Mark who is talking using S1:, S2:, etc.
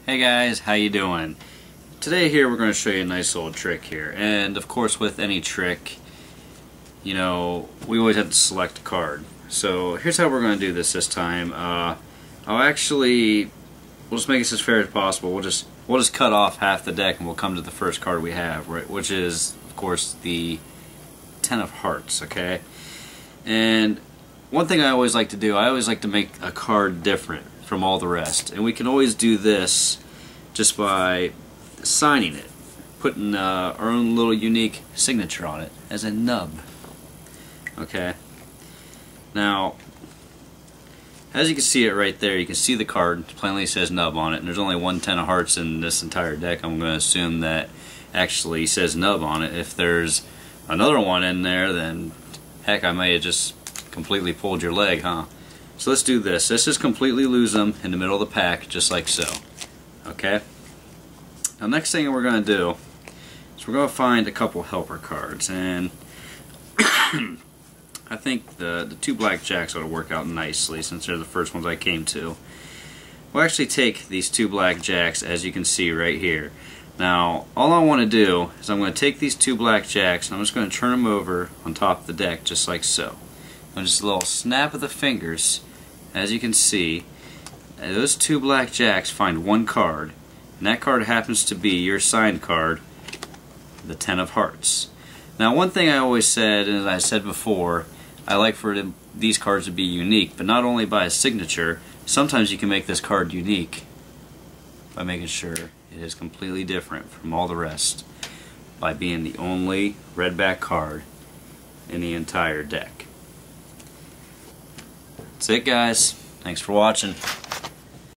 S1: Hey guys, how you doing? Today here we're going to show you a nice little trick here, and of course with any trick, you know, we always have to select a card. So here's how we're going to do this time. We'll just make this as fair as possible. We'll just cut off half the deck and we'll come to the first card we have, right? Which is of course the Ten of Hearts. Okay, and one thing I always like to do, I always like to make a card different from all the rest, and we can always do this just by signing it, putting our own little unique signature on it as a nub. Okay, now as you can see it right there, you can see the card, it plainly says nub on it, and there's only one Ten of Hearts in this entire deck. I'm going to assume that actually says nub on it. If there's another one in there, then heck, I may have just completely pulled your leg, huh? So let's do this. Let's just completely lose them in the middle of the pack, just like so. Okay? Now next thing we're going to do is we're going to find a couple helper cards, and I think the two black jacks ought to work out nicely since they're the first ones I came to. We'll actually take these two black jacks, as you can see right here. Now all I want to do is I'm going to take these two black jacks and I'm just going to turn them over on top of the deck just like so. And just a little snap of the fingers, as you can see, those two black jacks find one card, and that card happens to be your signed card, the Ten of Hearts. Now one thing I always said, and as I said before, I like for these cards to be unique, but not only by a signature, sometimes you can make this card unique by making sure it is completely different from all the rest, by being the only red back card in the entire deck. That's it, guys. Thanks for watching.